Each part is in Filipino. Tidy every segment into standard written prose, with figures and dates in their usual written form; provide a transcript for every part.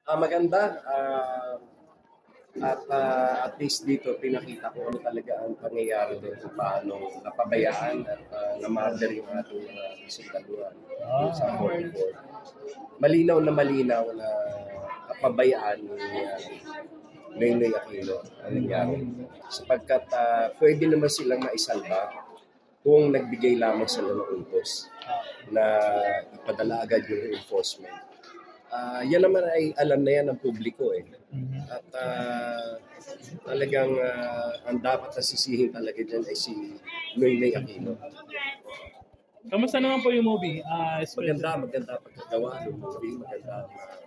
Maganda. At least dito pinakita ko ano talaga ang pangyayari doon kung paano napabayaan at na-murder yung ating resultaduhan sa 44. Malinaw na napabayaan ni Noynoy Aquino ang nangyari. Sapagkat pwede naman silang maisalba kung nagbigay lamang sila ng utos na ipadala agad yung reinforcement. Yan naman ay alam na yan ng publiko eh. At talagang ang dapat nasisihin talaga dyan ay si Noynoy Aquino. Kamusta naman po yung movie? Maganda pagkagawa ng movie, maganda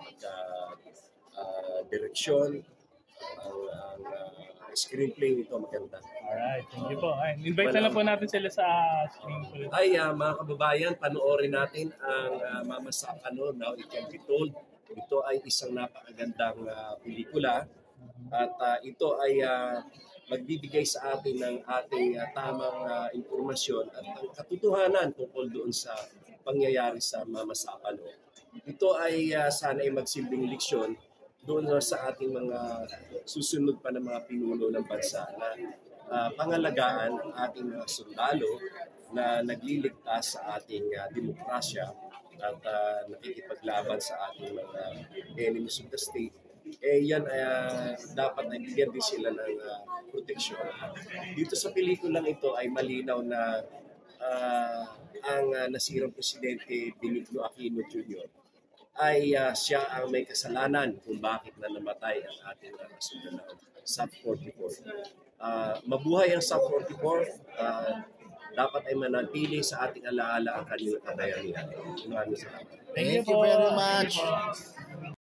direksyon, ang screenplay nito maganda. Alright, thank you po. Invite na lang po natin sila sa screen. Mga kababayan, panoorin natin ang Mama Sapano, Now It Can Be Told. Ito ay isang napakagandang pelikula at ito ay magbibigay sa atin ng ating tamang impormasyon at ang katotohanan tungkol doon sa pangyayari sa Mama Sapano. Ito ay sana ay magsilbing leksyon doon sa ating mga susunod pa ng mga pinuno ng bansa na pangalagaan ang ating mga sundalo na nagliligtas sa ating demokrasya at nakikipaglaban sa ating mga enemies of the state. Yan dapat nabigyan din sila ng proteksyon. Dito sa pelikulang ito ay malinaw na ang nasirang presidente Benigno Aquino Jr. ay siya ang may kasalanan kung bakit na namatay ang ating sundalo, SAP 44. Mabuhay ang SAP 44. Dapat ay manatili sa ating alaala ang kanilang kabayanihan. Maraming salamat. Thank you very much.